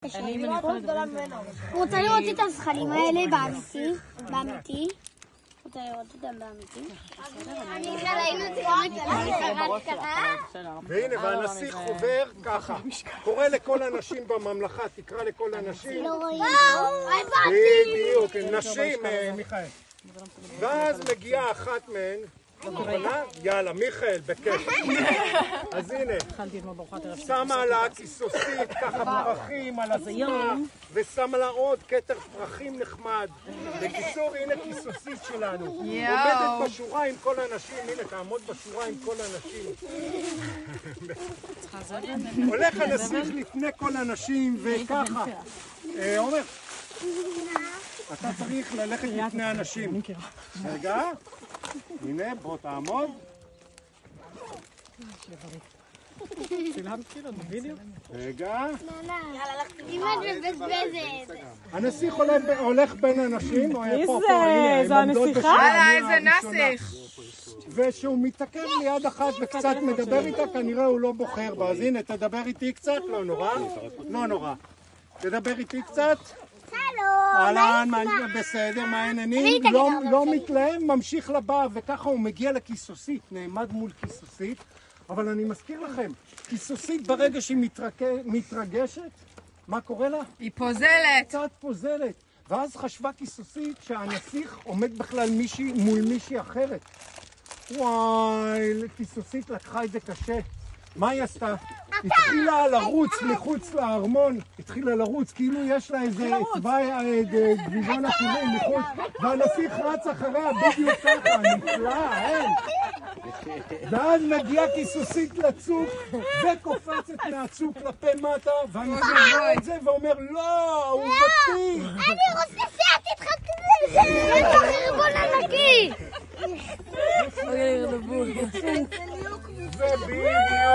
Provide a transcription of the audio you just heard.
רוצה לראות את הזכלים האלה באמיתי? רוצה לראות אותם באמיתי? והנה, והנסיך עובר ככה, קורא לכל הנשים בממלכה, תקרא לכל הנשים. בדיוק, נשים, מיכאל. ואז מגיעה אחת מהן, יאללה, מיכאל, בכיף. אז הנה, שמה על הכיסוסית ככה פרחים על הזמן, ושמה לה עוד כתר פרחים נחמד. בקיצור, הנה כיסוסית שלנו. עומדת בשורה עם כל הנשים, הנה, תעמוד בשורה עם כל הנשים. הולך הנסיך לפני כל הנשים, וככה. עומר, אתה צריך ללכת לפני הנשים. רגע. הנה, בוא תעמוד. רגע. אמא מבזבזת. הנסיך הולך בין אנשים. מי זה? זו הנסיכה? איזה נסיך. ושהוא מתעכב ליד אחת וקצת מדבר איתה, כנראה הוא לא בוחר בה. אז הנה, תדבר איתי קצת, לא נורא. לא נורא. תדבר איתי קצת. אהלן, בסדר, מה העניינים? לא מתלהם, ממשיך לבא, וככה הוא מגיע לכיסוסית, נעמד מול כיסוסית. אבל אני מזכיר לכם, כיסוסית ברגע שהיא מתרגשת, מה קורה לה? היא פוזלת. קצת פוזלת. ואז חשבה כיסוסית שהנסיך עומד בכלל מול מישהי אחרת. וואי, כיסוסית לקחה את זה קשה. מה היא עשתה? התחילה לרוץ מחוץ לארמון, התחילה לרוץ כאילו יש לה איזה גביזון הכיוון מחוץ, והנסיך רץ אחריה בדיוק ככה, נפלא, אין. ואז מגיעה כיסוסית לצוק וקופצת מהצוק כלפי מטה, והנסיך רואה את זה ואומר לא, הוא בטיח. אני רוצה שאת תתחתן עם חרבון ענקי. ובדיוק